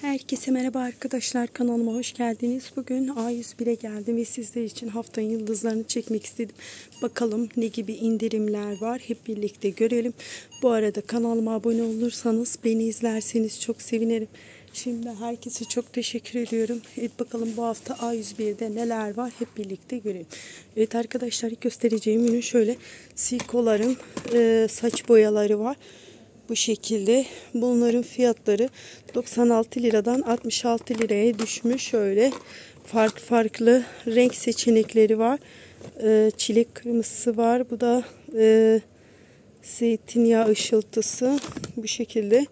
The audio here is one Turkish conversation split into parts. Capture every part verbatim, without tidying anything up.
Herkese merhaba arkadaşlar, kanalıma hoş geldiniz. Bugün A yüz bir'e geldim ve sizler için haftanın yıldızlarını çekmek istedim. Bakalım ne gibi indirimler var, hep birlikte görelim. Bu arada kanalıma abone olursanız, beni izlerseniz çok sevinirim. Şimdi herkese çok teşekkür ediyorum. Evet, bakalım bu hafta A yüz bir'de neler var, hep birlikte görelim. Evet arkadaşlar, göstereceğim ürün şöyle. Sikoların e, saç boyaları var. Bu şekilde bunların fiyatları doksan altı liradan altmış altı liraya düşmüş. Şöyle farklı farklı renk seçenekleri var. Ee, çilek kırmızısı var. Bu da e, zeytinyağı ışıltısı. Bu şekilde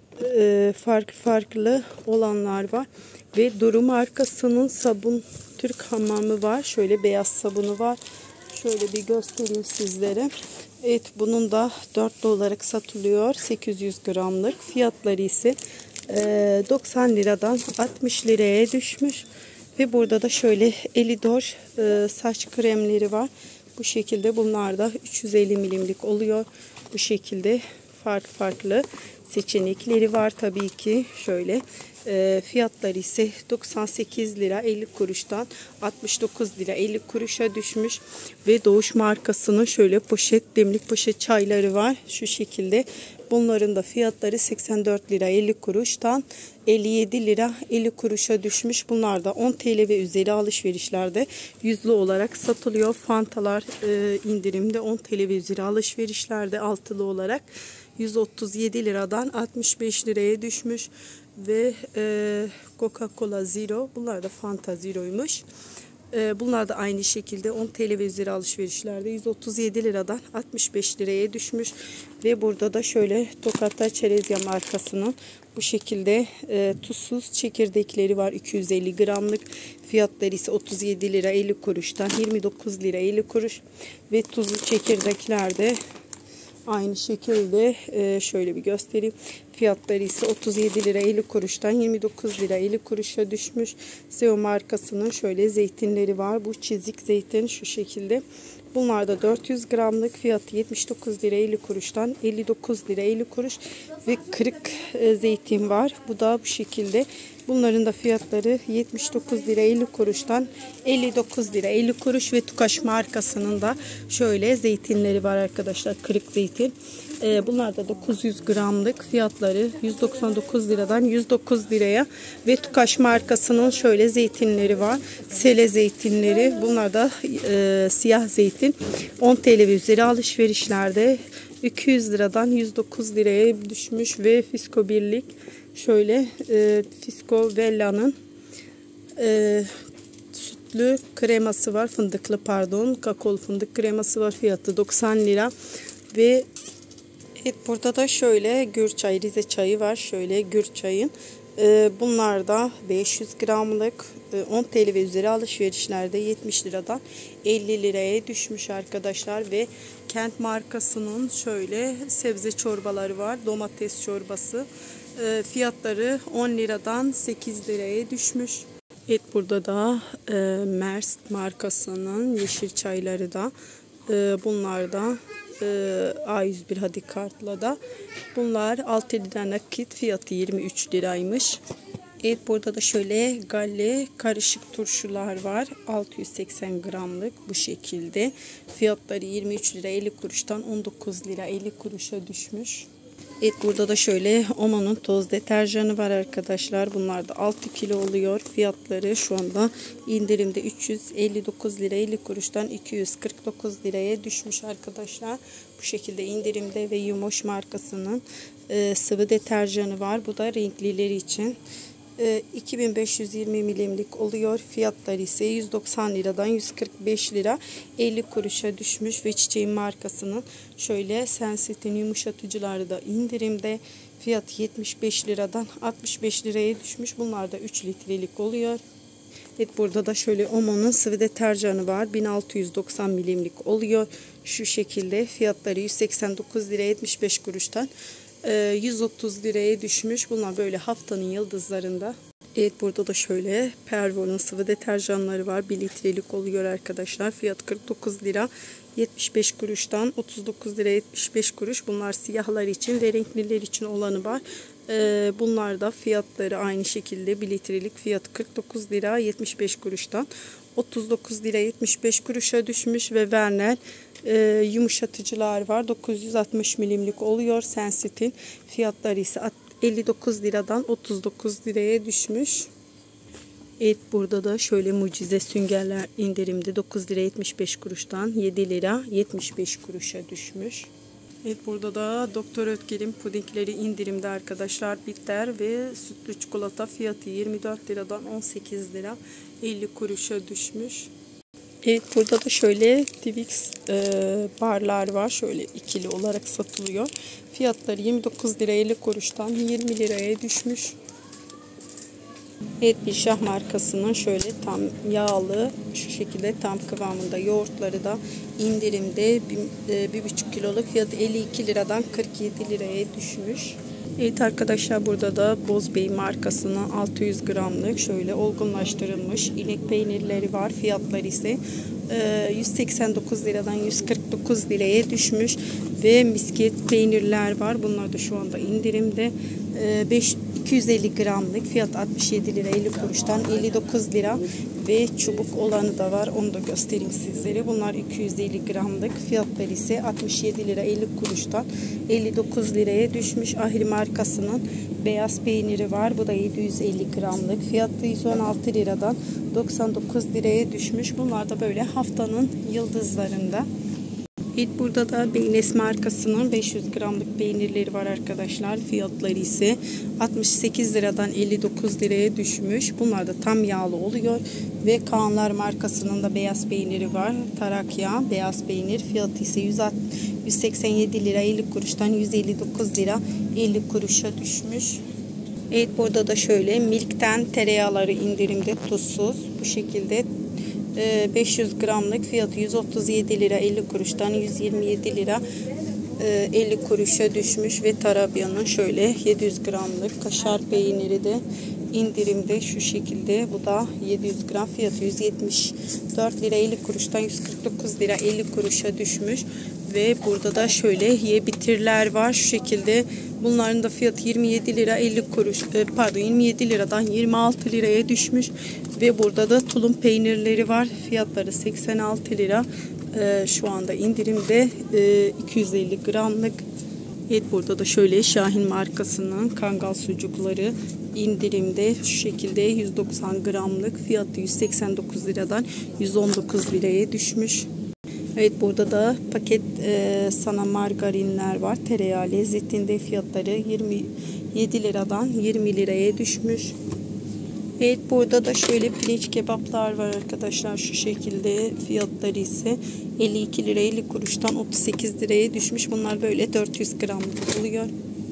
e, farklı farklı olanlar var. Ve Duru markasının sabun Türk hamamı var. Şöyle beyaz sabunu var. Şöyle bir göstereyim sizlere. Evet, bunun da dörtlü olarak satılıyor. sekiz yüz gramlık. Fiyatları ise doksan liradan altmış liraya düşmüş. Ve burada da şöyle Elidor saç kremleri var. Bu şekilde bunlar da üç yüz elli milimlik oluyor. Bu şekilde farklı farklı seçenekleri var tabii ki. Şöyle e, fiyatları ise doksan sekiz lira elli kuruştan altmış dokuz lira elli kuruşa düşmüş. Ve Doğuş markasının şöyle poşet, demlik poşet çayları var. Şu şekilde. Bunların da fiyatları seksen dört lira elli kuruştan elli yedi lira elli kuruşa düşmüş. Bunlar da on TL ve üzeri alışverişlerde yüzlü olarak satılıyor. Fantalar e, indirimde on TL ve üzeri alışverişlerde altılı olarak yüz otuz yedi liradan altmış beş liraya düşmüş. Ve e, Coca-Cola Zero, bunlar da Fanta Zero'ymuş. E, bunlar da aynı şekilde on TL ve üzeri alışverişlerde yüz otuz yedi liradan altmış beş liraya düşmüş. Ve burada da şöyle Tokat'ta Çerezya markasının bu şekilde e, tuzsuz çekirdekleri var. iki yüz elli gramlık. Fiyatları ise otuz yedi lira elli kuruştan yirmi dokuz lira elli kuruş. Ve tuzlu çekirdeklerde aynı şekilde e, şöyle bir göstereyim. Fiyatları ise otuz yedi lira elli kuruştan yirmi dokuz lira elli kuruşa düşmüş. Seo markasının şöyle zeytinleri var. Bu çizik zeytin şu şekilde. Bunlar da dört yüz gramlık. Fiyatı yetmiş dokuz lira elli kuruştan elli dokuz lira elli kuruş. Ve kırık e, zeytin var. Bu da bu şekilde. Bunların da fiyatları yetmiş dokuz lira elli kuruştan elli dokuz lira elli kuruş. Ve Tukaş markasının da şöyle zeytinleri var arkadaşlar. Kırık zeytin. Ee, bunlar da dokuz yüz gramlık. Fiyatları yüz doksan dokuz liradan yüz dokuz liraya. Ve Tukaş markasının şöyle zeytinleri var. Sele zeytinleri. Bunlar da e, siyah zeytin. on TL ve üzeri alışverişlerde iki yüz liradan yüz dokuz liraya düşmüş. Ve Fisko Birlik şöyle e, Fisko Vella'nın e, sütlü kreması var. Fındıklı pardon. Kakaolu fındık kreması var. Fiyatı doksan lira. Ve evet, burada da şöyle gür çayı, Rize çayı var. Şöyle gür çayın. E, bunlar da beş yüz gramlık. E, on TL ve üzeri alışverişlerde yetmiş liradan elli liraya düşmüş arkadaşlar. Ve Kent markasının şöyle sebze çorbaları var. Domates çorbası. E, fiyatları on liradan sekiz liraya düşmüş. Evet, burada da e, Mers markasının yeşil çayları da e, bunlar da e, A yüz bir hadi kartla da bunlar altı lira nakit, fiyatı yirmi üç liraymış. Evet, burada da şöyle Galle karışık turşular var. altı yüz seksen gramlık bu şekilde. Fiyatları yirmi üç lira elli kuruştan on dokuz lira elli kuruşa düşmüş. Evet, burada da şöyle Omo'nun toz deterjanı var arkadaşlar. Bunlar da altı kilo oluyor. Fiyatları şu anda indirimde üç yüz elli dokuz lira elli kuruştan iki yüz kırk dokuz liraya düşmüş arkadaşlar. Bu şekilde indirimde. Ve Yumoş markasının e, sıvı deterjanı var. Bu da renklileri için. iki bin beş yüz yirmi milimlik oluyor. Fiyatları ise yüz doksan liradan yüz kırk beş lira elli kuruşa düşmüş. Ve Çiçeğin markasının şöyle Sensit'in yumuşatıcıları da indirimde. Fiyatı yetmiş beş liradan altmış beş liraya düşmüş. Bunlar da üç litrelik oluyor. Evet, burada da şöyle Omo'nun sıvı deterjanı var. bin altı yüz doksan milimlik oluyor. Şu şekilde fiyatları yüz seksen dokuz lira yetmiş beş kuruştan yüz otuz liraya düşmüş. Bunlar böyle haftanın yıldızlarında. Evet, burada da şöyle Perwo'nun sıvı deterjanları var. bir litrelik oluyor arkadaşlar. Fiyat kırk dokuz lira yetmiş beş kuruştan otuz dokuz lira yetmiş beş kuruş. Bunlar siyahlar için ve renkliler için olanı var. Ee, bunlar da fiyatları aynı şekilde bir litrelik fiyatı kırk dokuz lira yetmiş beş kuruştan otuz dokuz lira yetmiş beş kuruşa düşmüş ve Vernel e, yumuşatıcılar var. dokuz yüz altmış milimlik oluyor. Sensitin fiyatları ise elli dokuz liradan otuz dokuz liraya düşmüş. Evet, burada da şöyle mucize süngerler indirimde dokuz lira yetmiş beş kuruştan yedi lira yetmiş beş kuruşa düşmüş. Evet, burada da Doktor Ötker'in pudingleri indirimde arkadaşlar. Bitter ve sütlü çikolata fiyatı yirmi dört liradan on sekiz lira elli kuruşa düşmüş. Evet, burada da şöyle Twix e, barlar var. Şöyle ikili olarak satılıyor. Fiyatları yirmi dokuz lira elli kuruştan yirmi liraya düşmüş. Evet, bir Şah markasının şöyle tam yağlı şu şekilde tam kıvamında yoğurtları da indirimde bir buçuk kiloluk fiyatı elli iki liradan kırk yedi liraya düşmüş. Evet arkadaşlar, burada da Bozbey markasının altı yüz gramlık şöyle olgunlaştırılmış inek peynirleri var. Fiyatları ise yüz seksen dokuz liradan yüz kırk dokuz liraya düşmüş ve misket peynirler var. Bunlar da şu anda indirimde. iki yüz elli gramlık fiyat altmış yedi lira elli kuruştan elli dokuz lira ve çubuk olanı da var. Onu da göstereyim sizlere. Bunlar iki yüz elli gramlık fiyatları ise altmış yedi lira elli kuruştan elli dokuz liraya düşmüş. Ahri markasının beyaz peyniri var. Bu da yedi yüz elli gramlık fiyatı yüz on altı liradan doksan dokuz liraya düşmüş. Bunlar da böyle haftanın yıldızlarında. Evet, burada da Beynes markasının beş yüz gramlık peynirleri var arkadaşlar. Fiyatları ise altmış sekiz liradan elli dokuz liraya düşmüş. Bunlar da tam yağlı oluyor. Ve Kaanlar markasının da beyaz peyniri var. Tarakya beyaz peynir fiyatı ise yüz seksen yedi lira elli kuruştan yüz elli dokuz lira elli kuruşa düşmüş. Evet, burada da şöyle Milk'ten tereyağları indirimde tuzsuz bu şekilde. beş yüz gramlık fiyatı yüz otuz yedi lira elli kuruştan yüz yirmi yedi lira elli kuruşa düşmüş ve Tarabya'nın şöyle yedi yüz gramlık kaşar peyniri de indirimde şu şekilde. Bu da yedi yüz gram fiyatı yüz yetmiş dört lira elli kuruştan yüz kırk dokuz lira elli kuruşa düşmüş. Ve burada da şöyle ye bitirler var şu şekilde. Bunların da fiyatı yirmi yedi lira elli kuruş pardon yirmi yedi liradan yirmi altı liraya düşmüş. Ve burada da tulum peynirleri var. Fiyatları seksen altı lira. Ee, şu anda indirimde e, iki yüz elli gramlık. Evet, burada da şöyle Şahin markasının kangal sucukları indirimde şu şekilde yüz doksan gramlık fiyatı yüz seksen dokuz liradan yüz on dokuz liraya düşmüş. Evet, burada da paket e, sana margarinler var. Tereyağı lezzetinde fiyatları yirmi yedi liradan yirmi liraya düşmüş. Evet, burada da şöyle pirinç kebaplar var arkadaşlar şu şekilde. Fiyatları ise elli iki lira elli kuruştan otuz sekiz liraya düşmüş. Bunlar böyle dört yüz gramlık oluyor.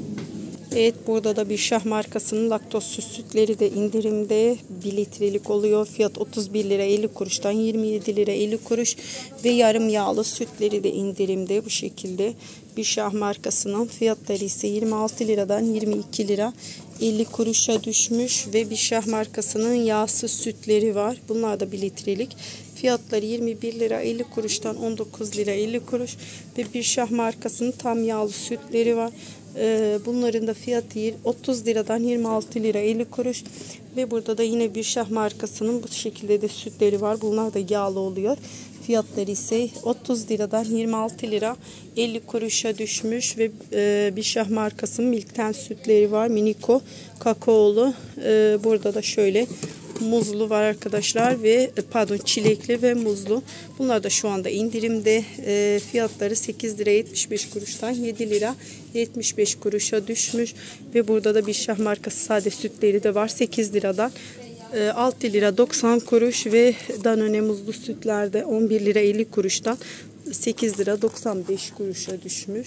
Evet, burada da bir Şah markasının laktozsuz sütleri de indirimde bir litrelik oluyor. Fiyat otuz bir lira elli kuruştan yirmi yedi lira elli kuruş ve yarım yağlı sütleri de indirimde bu şekilde. Bir Şah markasının fiyatları ise yirmi altı liradan yirmi iki lira elli kuruşa düşmüş ve bir Şah markasının yağsız sütleri var. Bunlar da bir litrelik. Fiyatları yirmi bir lira elli kuruştan on dokuz lira elli kuruş ve bir Şah markasının tam yağlı sütleri var. Bunların da fiyatı otuz liradan yirmi altı lira elli kuruş ve burada da yine bir Şah markasının bu şekilde de sütleri var. Bunlar da yağlı oluyor. Fiyatları ise otuz liradan yirmi altı lira elli kuruşa düşmüş ve bir Şah markasının Milk'ten sütleri var. Miniko kakaolu. Burada da şöyle muzlu var arkadaşlar ve pardon çilekli ve muzlu. Bunlar da şu anda indirimde. E, fiyatları sekiz lira yetmiş beş kuruştan yedi lira yetmiş beş kuruşa düşmüş ve burada da bir Şah markası sade sütleri de var. sekiz liradan e, altı lira doksan kuruş ve Danone muzlu sütler de on bir lira elli kuruştan sekiz lira doksan beş kuruşa düşmüş.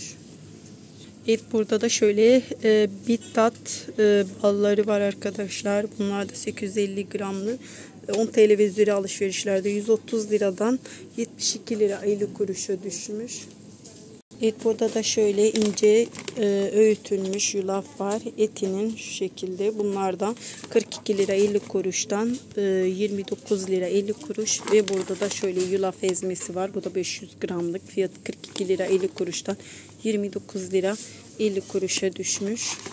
Evet, burada da şöyle e, Bittat e, balları var arkadaşlar. Bunlar da sekiz yüz elli gramlı. on TL ve üzeri alışverişlerde yüz otuz liradan yetmiş iki lira elli kuruşa düşmüş. Evet, burada da şöyle ince e, öğütülmüş yulaf var. Etinin şu şekilde. Bunlardan kırk iki lira elli kuruştan e, yirmi dokuz lira elli kuruş ve burada da şöyle yulaf ezmesi var. Bu da beş yüz gramlık. Fiyatı kırk iki lira elli kuruştan yirmi dokuz lira elli kuruşa düşmüş.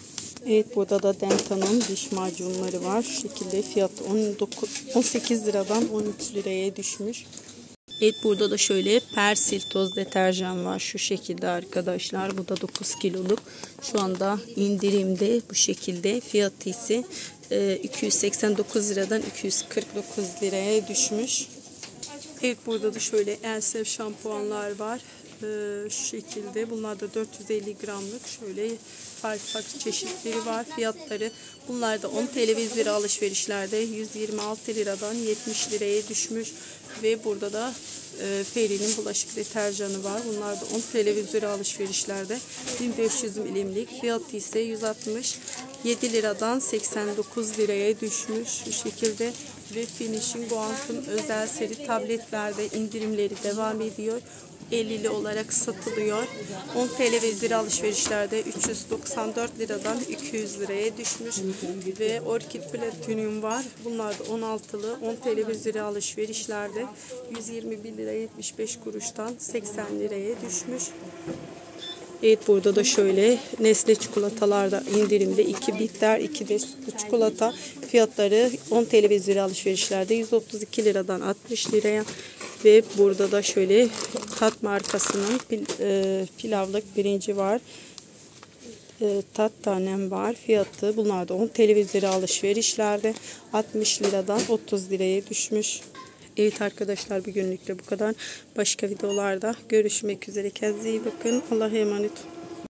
Evet, burada da Denta'nın diş macunları var. Şu şekilde fiyatı on dokuz, on sekiz liradan on üç liraya düşmüş. Evet, burada da şöyle Persil toz deterjan var. Şu şekilde arkadaşlar. Bu da dokuz kiloluk. Şu anda indirimde bu şekilde. Fiyatı ise iki yüz seksen dokuz liradan iki yüz kırk dokuz liraya düşmüş. Evet, burada da şöyle Elseve şampuanlar var. Ee, şu şekilde. Bunlar da dört yüz elli gramlık. Şöyle farklı farklı çeşitleri var. Fiyatları bunlar da on TL ve üzeri alışverişlerde yüz yirmi altı liradan yetmiş liraya düşmüş. Ve burada da e, Fairy'nin bulaşık deterjanı var. Bunlar da on TL ve üzeri alışverişlerde bin beş yüz milimlik. Fiyatı ise yüz altmış yedi liradan seksen dokuz liraya düşmüş. Şu şekilde. Ve Finishing Go'Ant'ın özel seri tabletlerde indirimleri devam ediyor. ellili olarak satılıyor. on TL ve üzeri alışverişlerde üç yüz doksan dört liradan iki yüz liraya düşmüş. Ve Orchid Platinum var. Bunlar da on altılı on TL ve üzeri alışverişlerde yüz yirmi bir lira yetmiş beş kuruştan seksen liraya düşmüş. Evet, burada da şöyle Nestle çikolatalarda indirimde iki bitter iki de sütlü çikolata fiyatları on TL ve üzeri alışverişlerde yüz otuz iki liradan altmış liraya. Ve burada da şöyle Tat markasının pil, e, pilavlık birinci var. E, tat tanem var. Fiyatı bunlar da on TL ve üzeri alışverişlerde altmış liradan otuz liraya düşmüş. Evet arkadaşlar, bugünlük de bu kadar. Başka videolarda görüşmek üzere. Kendinize iyi bakın. Allah'a emanet olun.